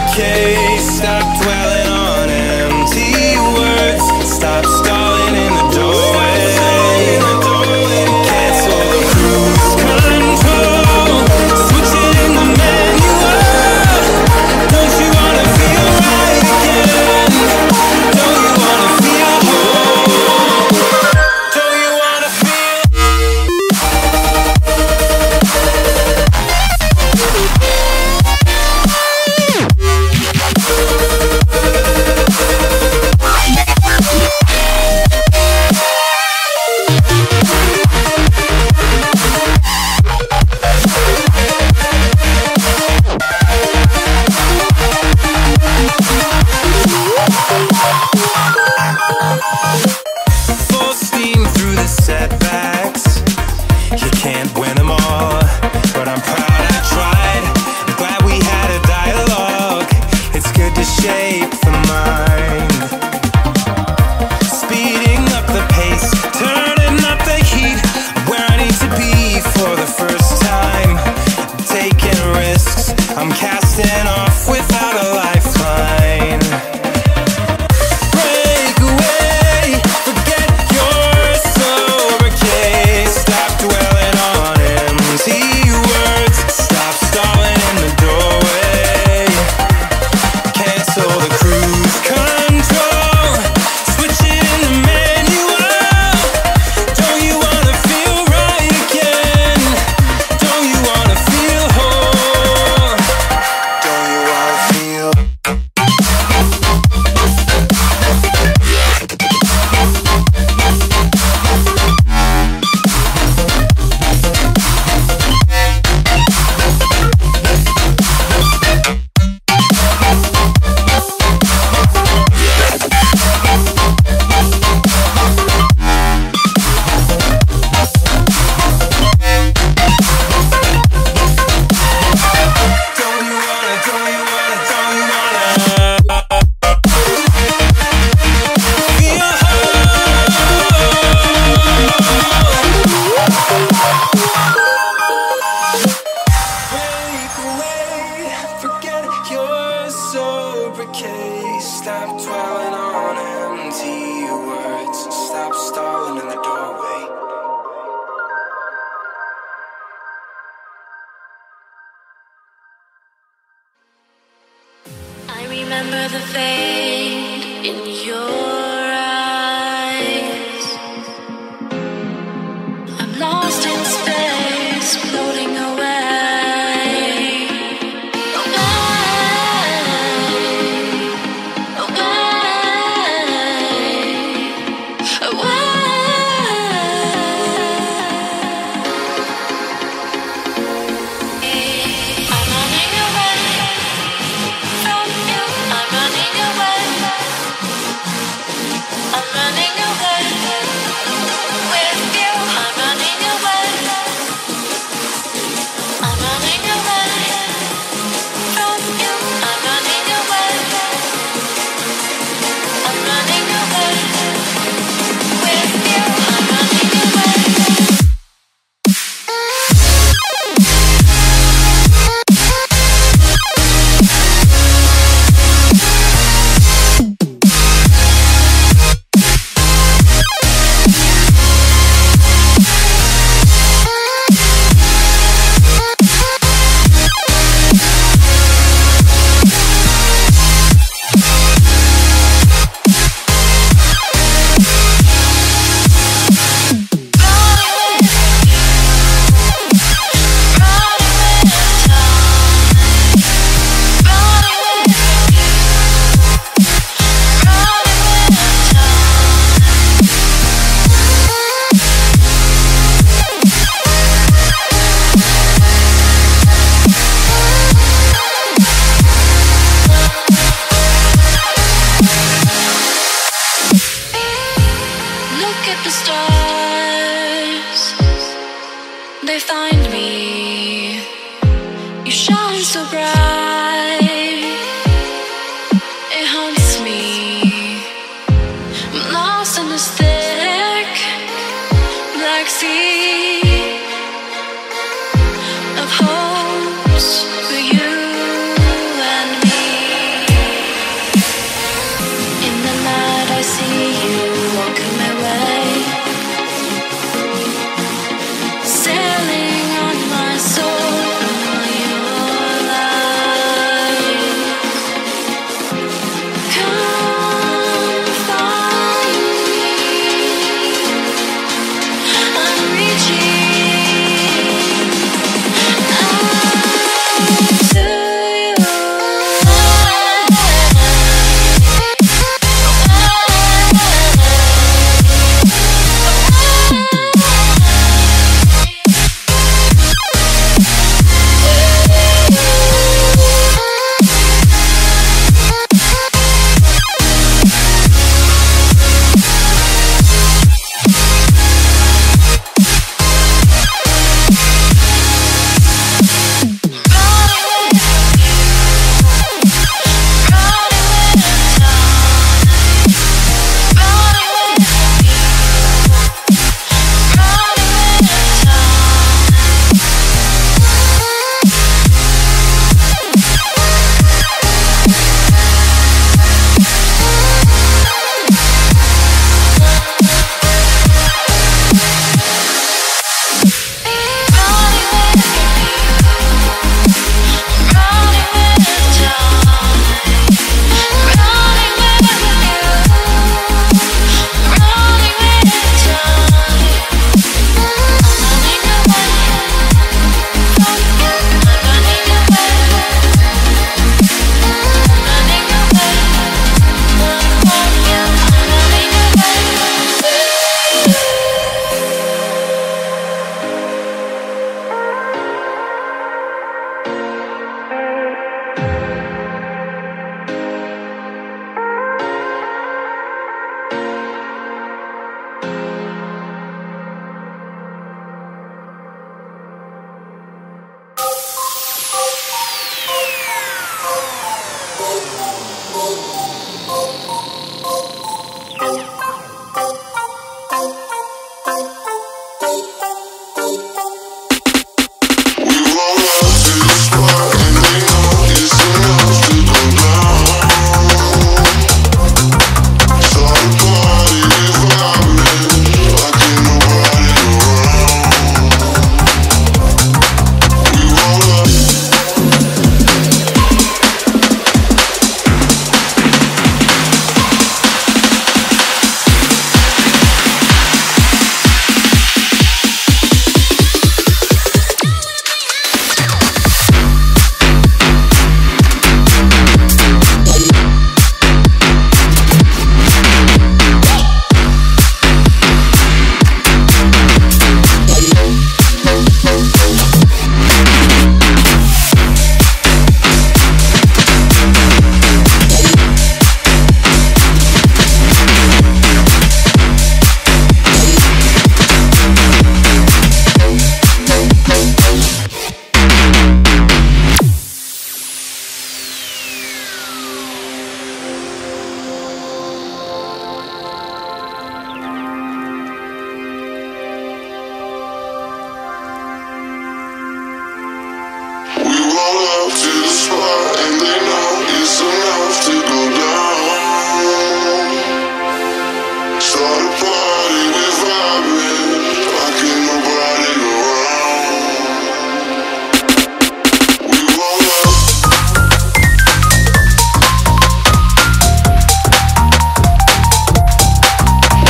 okay. Stop dwelling on empty words. Stop stalling in the doorway. Cancel the cruise control. Switch it in the manual. Don't you wanna feel right again? Don't you wanna feel whole? Don't you wanna feel? Full steam through the setbacks. You can't win them all, but I'm proud I tried. I'm glad we had a dialogue. It's good to shape the mind. Speeding up the pace, turning up the heat. Where I need to be for the first time. Taking risks, I'm casting off without a lifeline. Break away, forget your sober case. Stop dwelling on empty words. Stop stalling in the doorway. Cancel the cruise control. Switch it in the manual. Don't you wanna feel right again? Don't you wanna feel whole? Don't you wanna feel? Don't you wanna, don't you wanna, don't you wanna feel Break away, forget your sober case. Stop dwelling on empty words. Stop stalling in the doorway. I remember the fade in your eyes. I'm lost in space, floating away. I'm running away from you. I'm running away. up to the spot and they know it's a no.